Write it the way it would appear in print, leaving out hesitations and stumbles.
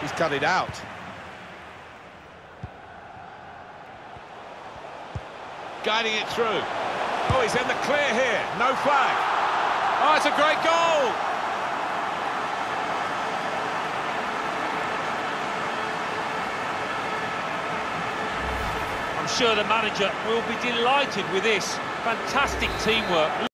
He's cut it out. Guiding it through. Oh, he's in the clear here. No flag. Oh, it's a great goal! I'm sure the manager will be delighted with this. Fantastic teamwork.